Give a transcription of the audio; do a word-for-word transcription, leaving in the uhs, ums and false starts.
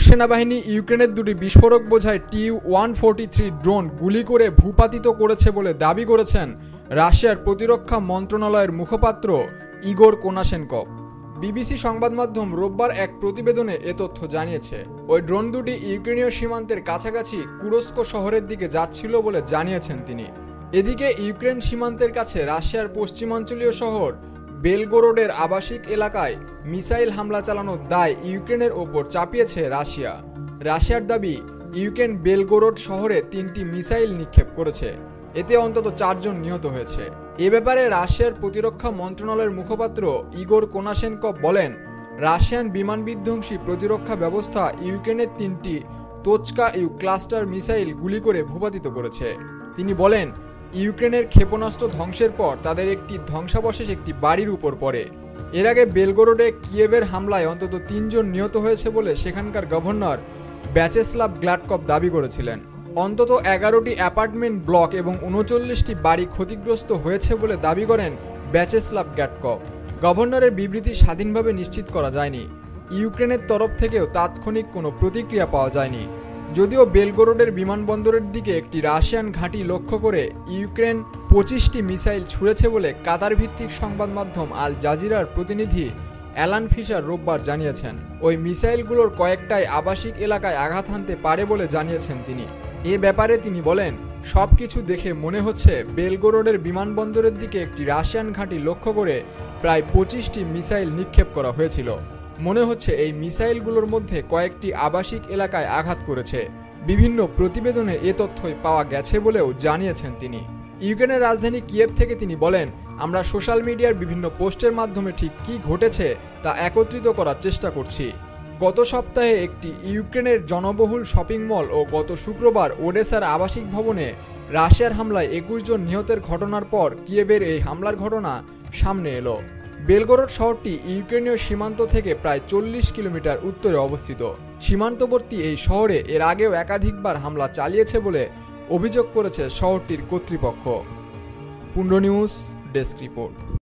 সেনাবাহিনী ইউক্রেনের দুটি বিস্ফোরক বোঝাই T one forty three drone গুলি করে ভূপাতিত করেছে বলে দাবি করেছেন রাশিয়ার প্রতিরক্ষা মন্ত্রণালয়ের মুখপাত্র ইগোর কোনাশেনকভ। বিবিসি সংবাদ মাধ্যম রোববার এক প্রতিবেদনে এ তথ্য জানিয়েছে। ওই ড্রোন দুটি ইউক্রেনীয় সীমান্তের কাছাকাছি কুরস্ক শহরের দিকে যাচ্ছিল বলে জানিয়েছেন তিনি। এদিকে ইউক্রেন সীমান্তের কাছে রাশিয়ার পশ্চিমাঞ্চলীয় শহর বেলগোরোডের আবাসিক এলাকায় মিসাইল হামলা চালানোর দায় ইউক্রেনের ওপর চাপিয়েছে রাশিয়া। রাশিয়ার দাবি, ইউক্রেন বেলগোরোড শহরে তিনটি মিসাইল নিক্ষেপ করেছে, এতে অন্তত চারজন নিহত হয়েছে। এ ব্যাপারে রাশিয়ার প্রতিরক্ষা মন্ত্রণালয়ের মুখপাত্র ইগোর কোনাশেনকভ বলেন, রাশিয়ান বিমান বিধ্বংসী প্রতিরক্ষা ব্যবস্থা ইউক্রেনের তিনটি তোচকা ইউ ক্লাস্টার মিসাইল গুলি করে ভূপাতিত করেছে। তিনি বলেন, ইউক্রেনের ক্ষেপণাস্ত্র ধ্বংসের পর তাদের একটি ধ্বংসাবশেষ একটি বাড়ির উপর পড়ে। এর আগে বেলগোরোডে কিয়েভের হামলায় অন্তত তিনজন নিহত হয়েছে বলে সেখানকার গভর্নর ব্যাচেস্লাভ গ্লাডকভ দাবি করেছিলেন। অন্তত এগারোটি অ্যাপার্টমেন্ট ব্লক এবং উনচল্লিশটি বাড়ি ক্ষতিগ্রস্ত হয়েছে বলে দাবি করেন ব্যাচেস্লাভ গ্লাডকভ। গভর্নরের বিবৃতি স্বাধীনভাবে নিশ্চিত করা যায়নি। ইউক্রেনের তরফ থেকেও তাৎক্ষণিক কোনো প্রতিক্রিয়া পাওয়া যায়নি। যদিও বেলগোরোডের বিমানবন্দরের দিকে একটি রাশিয়ান ঘাঁটি লক্ষ্য করে ইউক্রেন পঁচিশটি মিসাইল ছুঁড়েছে বলে কাতার ভিত্তিক সংবাদ মাধ্যম আল জাজিরার প্রতিনিধি অ্যালান ফিশার রোববার জানিয়েছেন। ওই মিসাইলগুলোর কয়েকটাই আবাসিক এলাকায় আঘাত হানতে পারে বলে জানিয়েছেন তিনি। এ ব্যাপারে তিনি বলেন, সবকিছু দেখে মনে হচ্ছে বেলগোরোডের বিমানবন্দরের দিকে একটি রাশিয়ান ঘাঁটি লক্ষ্য করে প্রায় পঁচিশটি মিসাইল নিক্ষেপ করা হয়েছিল। মনে হচ্ছে এই মিসাইলগুলোর মধ্যে কয়েকটি আবাসিক এলাকায় আঘাত করেছে। বিভিন্ন প্রতিবেদনে এ তথ্যই পাওয়া গেছে বলেও জানিয়েছেন তিনি। ইউক্রেনের রাজধানী কিয়েভ থেকে তিনি বলেন, আমরা সোশ্যাল মিডিয়ার বিভিন্ন পোস্টের মাধ্যমে ঠিক কী ঘটেছে তা একত্রিত করার চেষ্টা করছি। গত সপ্তাহে একটি ইউক্রেনের জনবহুল শপিং মল ও গত শুক্রবার ওডেসার আবাসিক ভবনে রাশিয়ার হামলায় একুশ জন নিহতের ঘটনার পর কিয়েভের এই হামলার ঘটনা সামনে এলো। বেলগোরোড শহরটি ইউক্রেনীয় সীমান্ত থেকে প্রায় চল্লিশ কিলোমিটার উত্তরে অবস্থিত। সীমান্তবর্তী এই শহরে এর আগেও একাধিকবার হামলা চালিয়েছে বলে অভিযোগ করেছে শহরটির কর্তৃপক্ষ। Pundra news desk report.